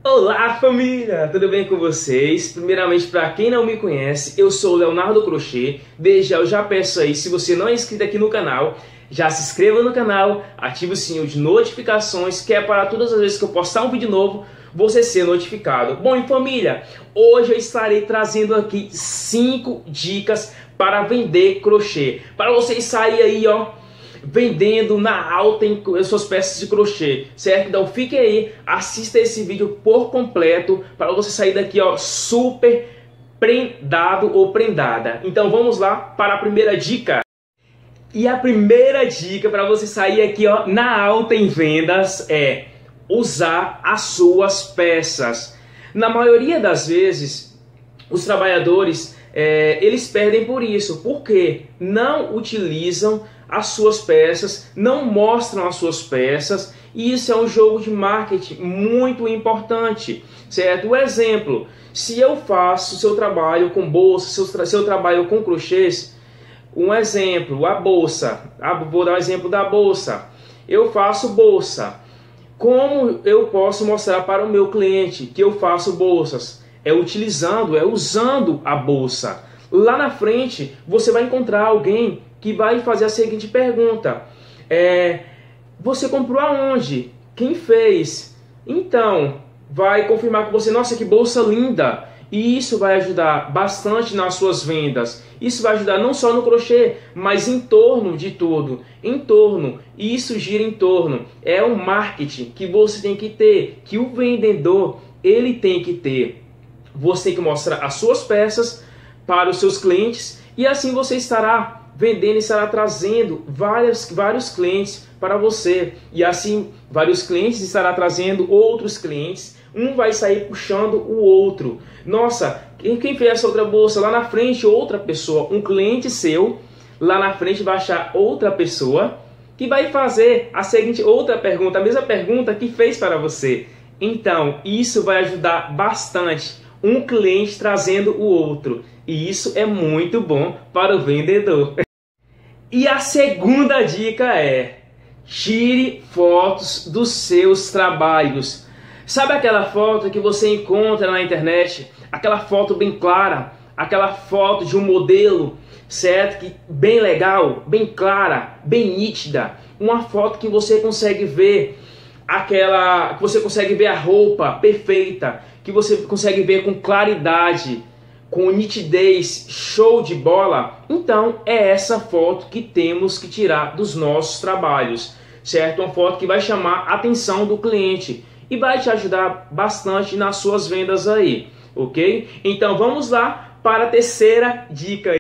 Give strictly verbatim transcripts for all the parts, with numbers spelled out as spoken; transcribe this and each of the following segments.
Olá família, tudo bem com vocês? Primeiramente, para quem não me conhece, eu sou o Leonardo Crochê. Desde já eu já peço aí, se você não é inscrito aqui no canal, já se inscreva no canal, ative o sininho de notificações, que é para todas as vezes que eu postar um vídeo novo, você ser notificado. Bom, e família, hoje eu estarei trazendo aqui cinco dicas para vender crochê, para vocês saírem aí, ó, vendendo na alta em suas peças de crochê, certo? Então fique aí, assista esse vídeo por completo para você sair daqui, ó, super prendado ou prendada. Então vamos lá para a primeira dica. E a primeira dica para você sair aqui, ó, na alta em vendas é usar as suas peças. Na maioria das vezes, os trabalhadores é, eles perdem por isso, porque não utilizam as suas peças, não mostram as suas peças, e isso é um jogo de marketing muito importante, certo? O exemplo, se eu faço seu trabalho com bolsa, se eu, tra se eu trabalho com crochês, um exemplo, a bolsa, ah, vou dar o um exemplo da bolsa, eu faço bolsa, como eu posso mostrar para o meu cliente que eu faço bolsas? É utilizando, é usando a bolsa. Lá na frente, você vai encontrar alguém que vai fazer a seguinte pergunta: é, você comprou aonde? Quem fez? Então, vai confirmar com você: nossa, que bolsa linda! E isso vai ajudar bastante nas suas vendas. Isso vai ajudar não só no crochê, mas em torno de tudo. Em torno. E isso gira em torno. É um marketing que você tem que ter, que o vendedor ele tem que ter. Você tem que mostrar as suas peças para os seus clientes, e assim você estará vendendo e estará trazendo vários, vários clientes para você. E assim, vários clientes estará trazendo outros clientes. Um vai sair puxando o outro. Nossa, quem, quem fez essa outra bolsa? Lá na frente, outra pessoa. Um cliente seu, lá na frente vai achar outra pessoa que vai fazer a seguinte outra pergunta, a mesma pergunta que fez para você. Então, isso vai ajudar bastante. Um cliente trazendo o outro. E isso é muito bom para o vendedor. E a segunda dica é: tire fotos dos seus trabalhos. Sabe aquela foto que você encontra na internet? Aquela foto bem clara, aquela foto de um modelo, certo? Que bem legal, bem clara, bem nítida. Uma foto que você consegue ver aquela, que você consegue ver a roupa perfeita, que você consegue ver com claridade, com nitidez, show de bola. Então é essa foto que temos que tirar dos nossos trabalhos, certo? Uma foto que vai chamar a atenção do cliente e vai te ajudar bastante nas suas vendas aí, ok? Então vamos lá para a terceira dica.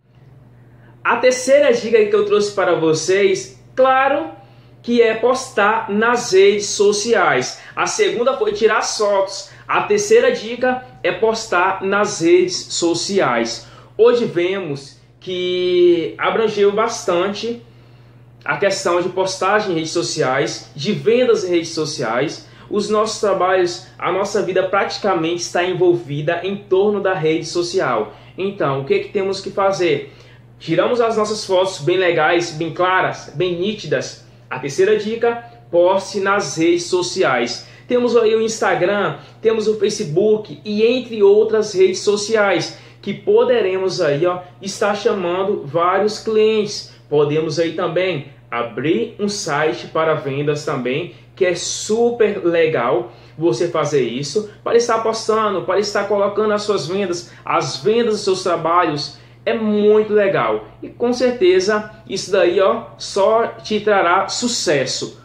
A terceira dica que eu trouxe para vocês, claro, que é postar nas redes sociais. A segunda foi tirar as fotos. A terceira dica é postar nas redes sociais. Hoje vemos que abrangeu bastante a questão de postagem em redes sociais, de vendas em redes sociais. Os nossos trabalhos, a nossa vida praticamente está envolvida em torno da rede social. Então, o que, que temos que fazer? Tiramos as nossas fotos bem legais, bem claras, bem nítidas. A terceira dica, poste nas redes sociais. Temos aí o Instagram, temos o Facebook e entre outras redes sociais que poderemos aí, ó, estar chamando vários clientes. Podemos aí também abrir um site para vendas também, que é super legal você fazer isso, para estar postando, para estar colocando as suas vendas, as vendas dos seus trabalhos. É muito legal e com certeza isso daí, ó, só te trará sucesso.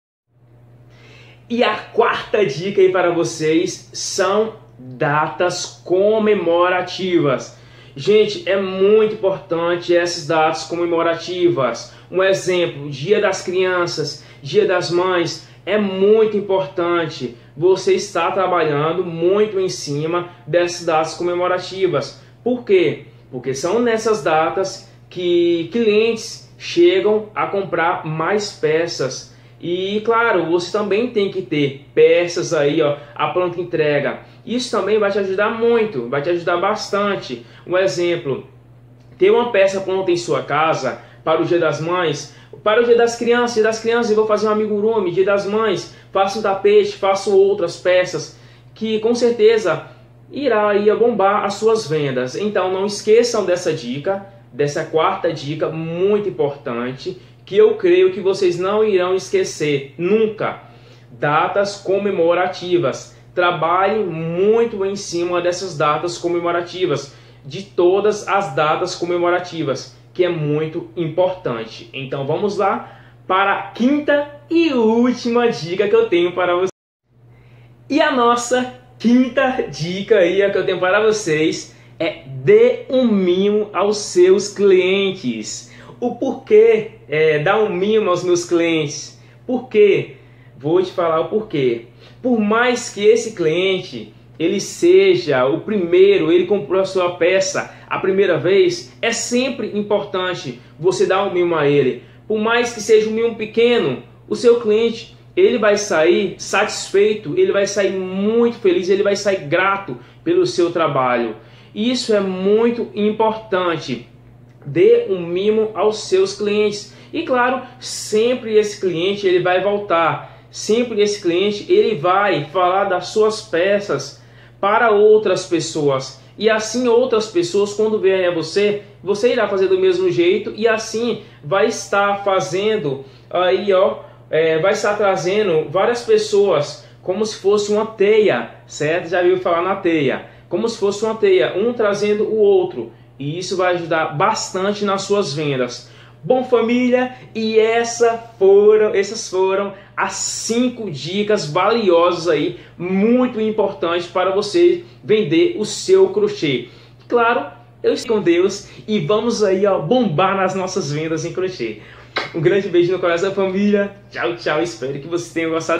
E a quarta dica aí para vocês são datas comemorativas. Gente, é muito importante essas datas comemorativas. Um exemplo, Dia das Crianças, Dia das Mães, é muito importante você estar trabalhando muito em cima dessas datas comemorativas. Por quê? Porque são nessas datas que clientes chegam a comprar mais peças. E claro, você também tem que ter peças aí, ó, a pronta entrega. Isso também vai te ajudar muito, vai te ajudar bastante. Um exemplo, ter uma peça pronta em sua casa para o Dia das Mães, para o Dia das Crianças. Dia das Crianças eu vou fazer um amigurumi, Dia das Mães, faço um tapete, faço outras peças que com certeza irá aí bombar as suas vendas. Então não esqueçam dessa dica, dessa quarta dica muito importante, que eu creio que vocês não irão esquecer nunca. Datas comemorativas. Trabalhe muito em cima dessas datas comemorativas, de todas as datas comemorativas, que é muito importante. Então vamos lá para a quinta e última dica que eu tenho para vocês. E a nossa quinta dica aí que eu tenho para vocês é: dê um mimo aos seus clientes. O porquê é, dar um mimo aos meus clientes? Por quê? Vou te falar o porquê. Por mais que esse cliente ele seja o primeiro, ele comprou a sua peça a primeira vez, é sempre importante você dar um mimo a ele. Por mais que seja um mimo pequeno, o seu cliente ele vai sair satisfeito, ele vai sair muito feliz, ele vai sair grato pelo seu trabalho. Isso é muito importante. Dê um mimo aos seus clientes. E claro, sempre esse cliente ele vai voltar. Sempre esse cliente ele vai falar das suas peças para outras pessoas. E assim outras pessoas, quando vierem a você, você irá fazer do mesmo jeito. E assim vai estar fazendo aí, ó, é, vai estar trazendo várias pessoas, como se fosse uma teia, certo? Já viu falar na teia? Como se fosse uma teia, um trazendo o outro. E isso vai ajudar bastante nas suas vendas. Bom, família, e essa foram, essas foram as cinco dicas valiosas aí, muito importantes para você vender o seu crochê. Claro, eu estou com Deus e vamos aí, ó, bombar nas nossas vendas em crochê. Um grande beijo no coração, família. Tchau, tchau. Espero que vocês tenham gostado.